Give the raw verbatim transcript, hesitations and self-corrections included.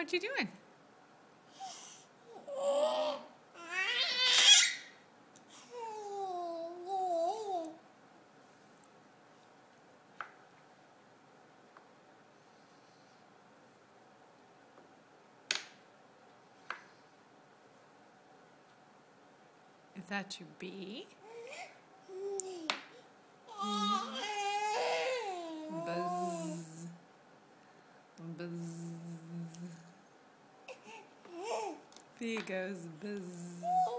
What you doing? Is that your bee? Buzz. Buzz. Bee goes buzz.